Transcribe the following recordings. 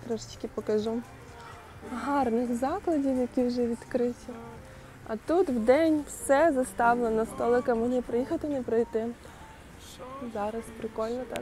трошечки покажу гарних закладів, які вже відкриті. А тут вдень все заставлено столиками, не приїхати, не прийти. Зараз прикольно так.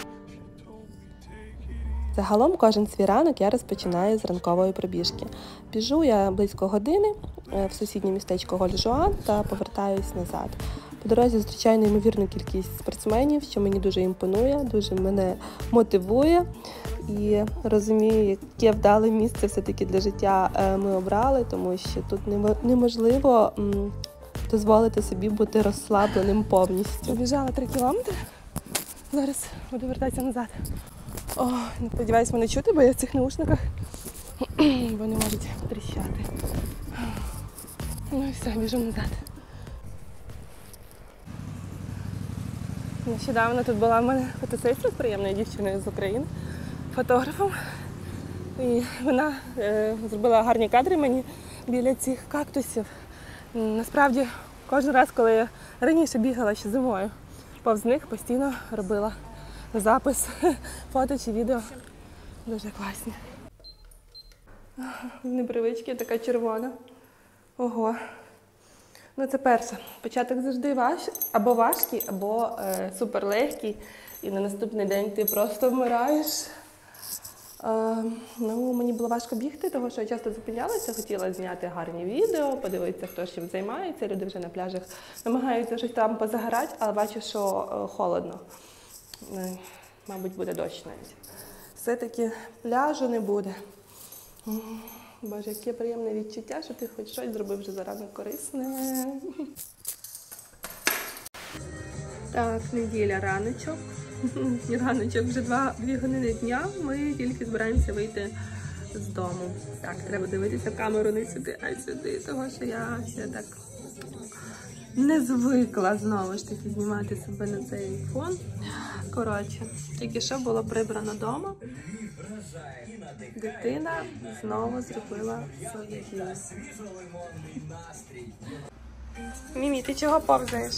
Загалом кожен свій ранок я розпочинаю з ранкової пробіжки. Біжу я близько години в сусіднє містечко Гольжуан та повертаюсь назад. По дорозі зустрічаю неймовірну кількість спортсменів, що мені дуже імпонує, дуже мене мотивує. І розумію, яке вдале місце все-таки для життя ми обрали, тому що тут неможливо дозволити собі бути розслабленим повністю. Побіжала 3 кілометри, зараз буду вертатися назад. О, сподіваюсь, мене чути, бо я в цих наушниках, бо не можуть тріщати. Ну і все, біжу назад. Нещодавно тут була в мене фотосесія з приємною дівчиною з України, фотографом. І вона зробила гарні кадри мені біля цих кактусів. Насправді, кожен раз, коли я раніше бігала ще зимою, повз них постійно робила запис фото чи відео. Дуже класні. Непривички, така червона. Ого. Ну це перше. Початок завжди або важкий, або суперлегкий. І на наступний день ти просто вмираєш. Мені було важко бігти, тому що я часто зупинялася, хотіла зняти гарні відео, подивитися, хто чим займається. Люди вже на пляжах намагаються щось там позагорати, але бачу, що холодно. Мабуть, буде дощ навіть. Все-таки пляжу не буде. Боже, яке приємне відчуття, що ти хоч щось зробив вже заради корисне. Так, неділя, раночок. Раночок, вже 2 години дня. Ми тільки збираємося вийти з дому. Так, треба дивитися в камеру не сюди, а сюди, тому що я ще так не звикла знову ж таки знімати себе на цей фон. Коротше, тільки що було прибрано вдома. Дитина знову зробила своє діло. Мімі, ти чого повзаєш?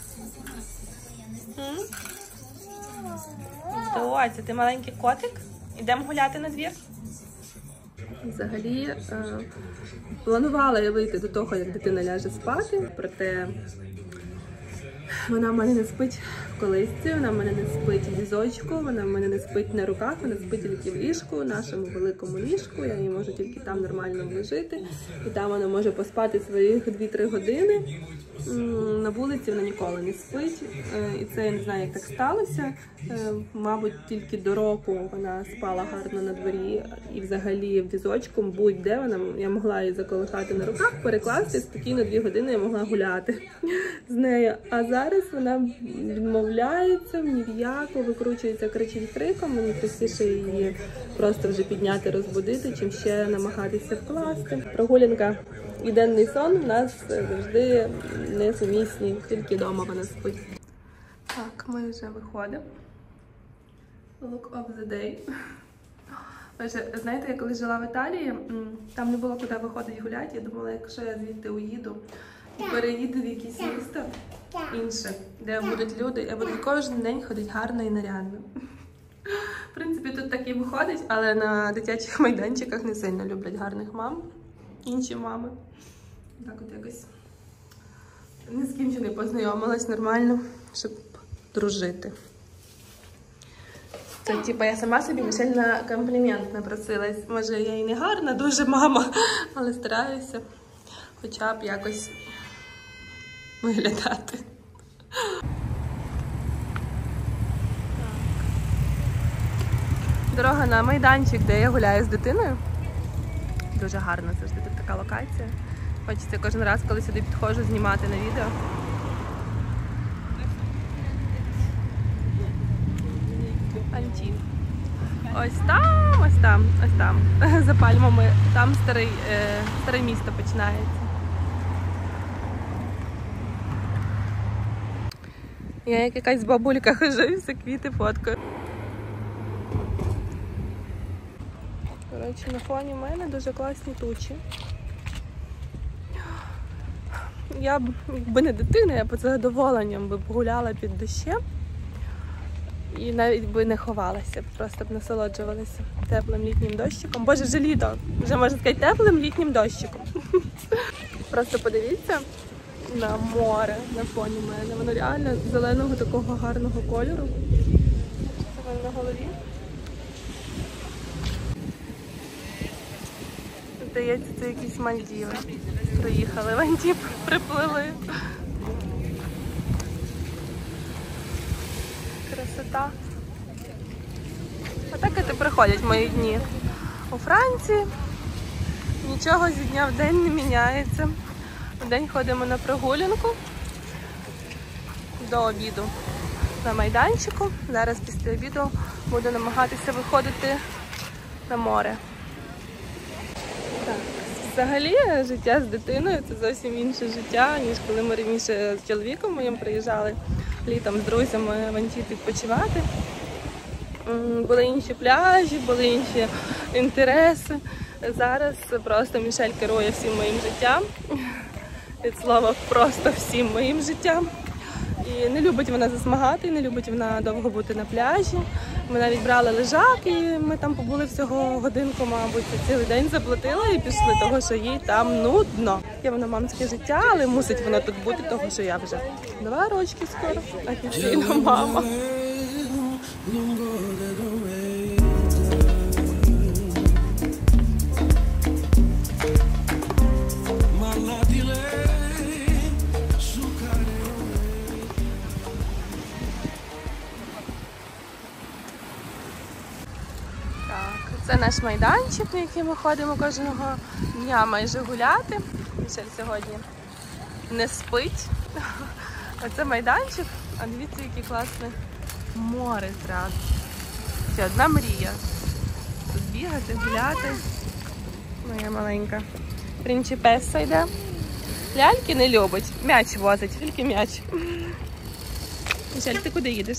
Доця, ти маленький котик? Ідемо гуляти на двір? Взагалі, планувала я вийти до того, як дитина ляже спати, проте вона в мене не спить в колисці, вона в мене не спить в візочку, вона в мене не спить на руках, вона спить тільки в ліжку, в нашому великому ліжку, я її можу тільки там нормально вложити, і там вона може поспати своїх 2-3 години. На вулиці вона ніколи не спить, і це я не знаю, як так сталося. Мабуть, тільки до року вона спала гарно на дворі і взагалі в візочку, будь-де я могла її заколихати на руках, перекласти, спокійно 2 години я могла гуляти з нею. А зараз вона відмовляється, ні в яку, викручується, кричить криком, мені простіше її просто вже підняти, розбудити, чим ще намагатися вкласти. Прогулянка і денний сон в нас завжди несумісні, тільки вдома вона спить. Так, ми вже виходимо. Look of the day. Знаєте, я коли жила в Італії, там не було куди виходити гуляти. Я думала, якщо я звідти уїду і переїду в якесь місто інше, де будуть люди, я буду кожен день ходити гарно і нарядно. В принципі, тут так і виходить, але на дитячих майданчиках не сильно люблять гарних мам. Інші мами. Так от якось ні з ким ще не познайомилась нормально, щоб дружити. Це, типа, я сама собі на комплімент напросилась. Може, я і не гарна, дуже мама, але стараюся хоча б якось виглядати. Дорога на майданчик, де я гуляю з дитиною. Дуже гарно завжди тут така локація. Хочеться кожен раз, коли сюди підходжу, знімати на відео. Антін. Ось там, ось там, ось там. За пальмами. Там старе місто починається. Я як якась бабулька хожу і все квіти фоткаю. Коротше, на фоні мене дуже класні тучі. Я б, якби не дитина, я б з задоволенням би погуляла під дощем. І навіть би не ховалася, просто б насолоджувалася теплим літнім дощиком. Боже, вже літо, вже можна сказати теплим літнім дощиком. Просто подивіться на море на фоні мене. Воно реально зеленого такого гарного кольору. Це воно на голові. Здається, це якісь Мальдіви. Проїхали в Антіб, приплили. Красота. А так і приходять мої дні у Франції. Нічого зі дня в день не міняється. В день ходимо на прогулянку до обіду на майданчику. Зараз після обіду буду намагатися виходити на море. Так. Взагалі, життя з дитиною – це зовсім інше життя, ніж коли ми раніше з чоловіком моїм приїжджали літом з друзями в Антіб відпочивати. Були інші пляжі, були інші інтереси. Зараз просто Мішель керує всім моїм життям. Від слова просто всім моїм життям. І не любить вона засмагати, не любить вона довго бути на пляжі. Ми навіть брали лежак, і ми там побули всього годинку, мабуть, цілий день заплатили і пішли, того, що їй там нудно. Є воно мамське життя, але мусить воно тут бути, того, що я вже 2 рочки скоро, офіційна мама. Це наш майданчик, на який ми ходимо кожного дня майже гуляти. Мішель сьогодні не спить. Оце майданчик, а дивіться, яке класне море зразу. Це одна мрія. Тут бігати, гуляти. Моя маленька принципеса йде. Ляльки не любить, м'яч возить, тільки м'яч. Мішель, ти куди їдеш?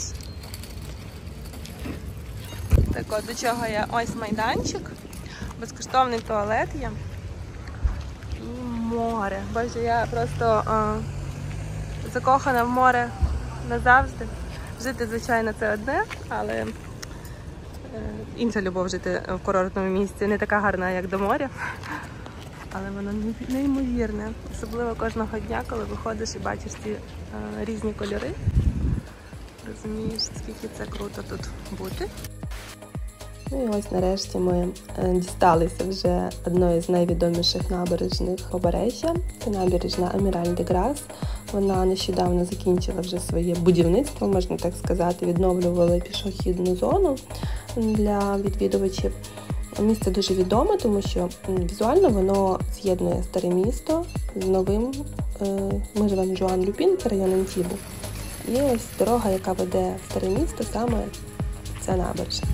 Так от, до чого є ось майданчик, безкоштовний туалет є і море. Боже, я просто закохана в море назавжди. Жити, звичайно, це одне, але інша любов жити в курортному місці не така гарна, як до моря. Але воно неймовірне, особливо кожного дня, коли виходиш і бачиш ці різні кольори. Розумієш, скільки це круто тут бути. Ну і ось нарешті ми дісталися вже одної з найвідоміших набережних побережжя. Це набережна Аміраль-де-Грас. Вона нещодавно закінчила вже своє будівництво, можна так сказати, відновлювали пішохідну зону для відвідувачів. Місце дуже відоме, тому що візуально воно з'єднує старе місто з новим. Ми живемо в Жуан-Люпін, це район Антібу. І ось дорога, яка веде в старе місто, саме ця набережна.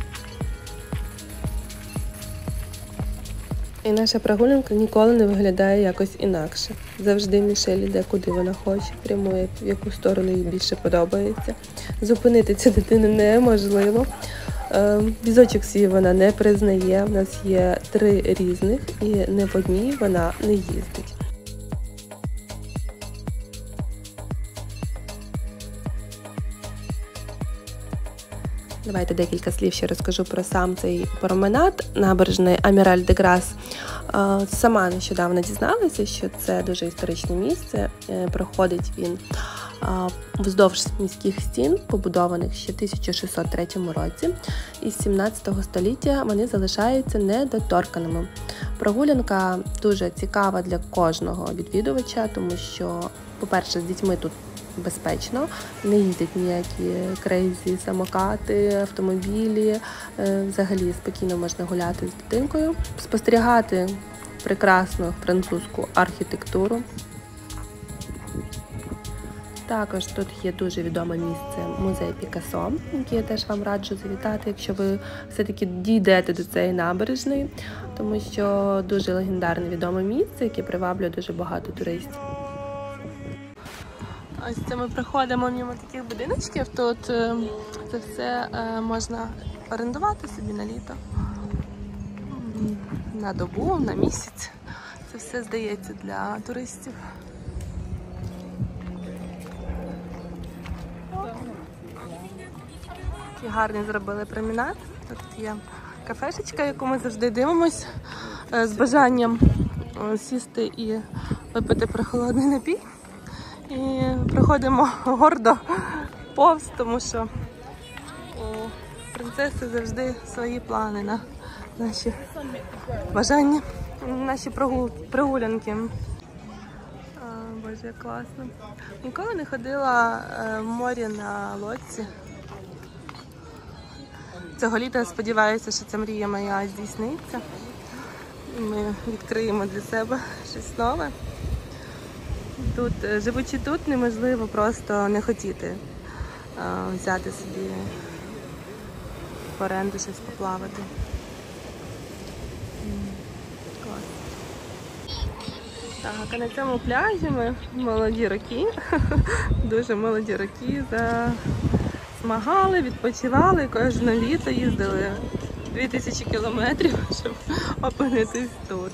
І наша прогулянка ніколи не виглядає якось інакше. Завжди Мішель іде, куди вона хоче, прямує, в яку сторону їй більше подобається. Зупинити цю дитину неможливо. Візочок свій вона не признає, в нас є 3 різних, і не в одній вона не їздить. Давайте декілька слів ще розкажу про сам цей променад набережної Аміраль-де-Грас. Сама нещодавно дізналася, що це дуже історичне місце. Проходить він вздовж міських стін, побудованих ще в 1603 році. Із 17 століття вони залишаються недоторканими. Прогулянка дуже цікава для кожного відвідувача, тому що, по-перше, з дітьми тут безпечно, не їздять ніякі крейзі самокати, автомобілі, взагалі спокійно можна гуляти з дитинкою, спостерігати прекрасну французьку архітектуру. Також тут є дуже відоме місце музей Пікассо, який я теж вам раджу завітати, якщо ви все-таки дійдете до цієї набережної, тому що дуже легендарне відоме місце, яке приваблює дуже багато туристів. Ось це ми проходимо мимо таких будиночків, тут це все можна орендувати собі на літо, на добу, на місяць. Це все здається для туристів. Такий гарний зробили променад. Тут є кафешечка, яку ми завжди дивимось з бажанням сісти і випити прохолодний напій. І проходимо гордо повз, тому що у принцеси завжди свої плани на наші бажання, наші прогулянки. Боже, як класно. Ніколи не ходила в морі на лодці. Цього літа сподіваюся, що ця мрія моя здійсниться. Ми відкриємо для себе щось нове. Тут, живучи тут, неможливо просто не хотіти взяти собі в оренду щось поплавати. Клас. Так, а на цьому пляжі ми молоді роки, дуже молоді роки, засмагали, відпочивали, кожне літо їздили 2000 кілометрів, щоб опинитись тут.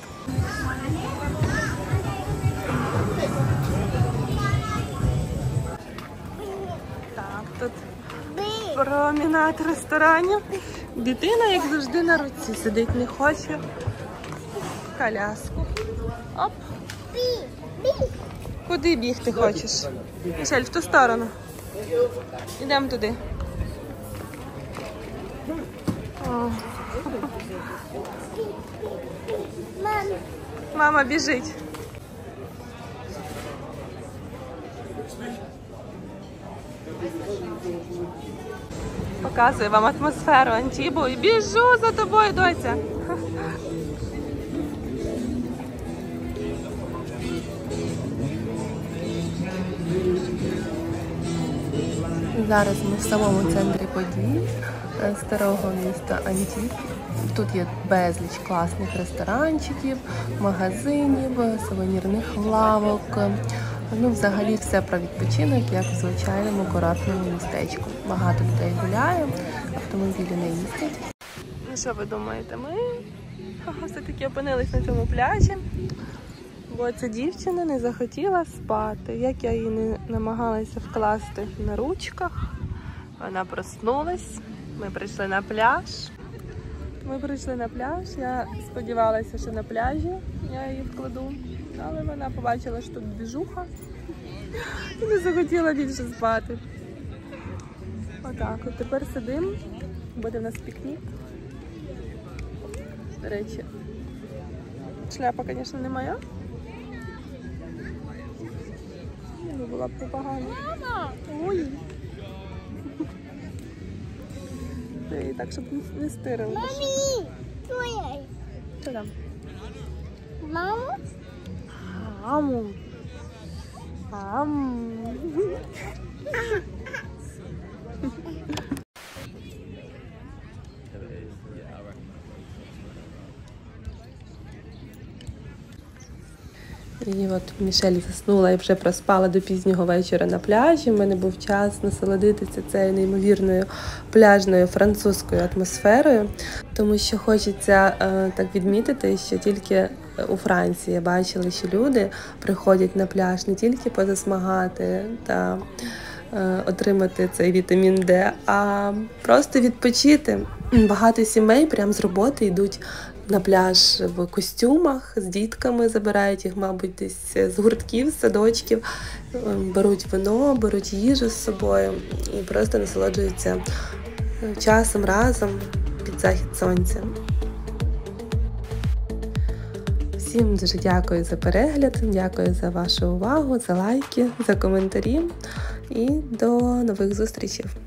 Так, тут променад ресторанів. Дитина, як завжди, на руці сидить, не хоче коляску. Оп. Куди бігти хочеш? Мішель, в ту сторону. Йдемо туди. Мама біжить. Показую вам атмосферу Антібу і біжу за тобою, доця. Зараз ми в самому центрі подій старого міста Антіб. Тут є безліч класних ресторанчиків, магазинів, сувенірних лавок. Ну, взагалі все про відпочинок, як в звичайному курортному містечку. Багато людей гуляє, автомобілі не їздять. Ну що ви думаєте, ми все-таки опинились на цьому пляжі, бо ця дівчина не захотіла спати. Як я її не намагалася вкласти на ручках, вона проснулась, ми прийшли на пляж. Я сподівалася, що на пляжі я її вкладу, але вона побачила, що тут двіжуха і не захотіла більше спати. Отак, от тепер сидимо, буде в нас пікнік. До речі, шляпа, звісно, не моя. Не була б непогано. Ой! І так, щоб не стирили. Мамі! Що там? Маму? Маму. Маму. І от Мішель заснула і вже проспала до пізнього вечора на пляжі. У мене був час насолодитися цією неймовірною пляжною французькою атмосферою, тому що хочеться так відмітити, що тільки у Франції я бачила, що люди приходять на пляж не тільки позасмагати та отримати цей вітамін Д, а просто відпочити. Багато сімей прямо з роботи йдуть на пляж в костюмах, з дітками, забирають їх, мабуть, десь з гуртків, з садочків, беруть вино, беруть їжу з собою і просто насолоджуються часом разом під захід сонця. Всім дуже дякую за перегляд, дякую за вашу увагу, за лайки, за коментарі і до нових зустрічей.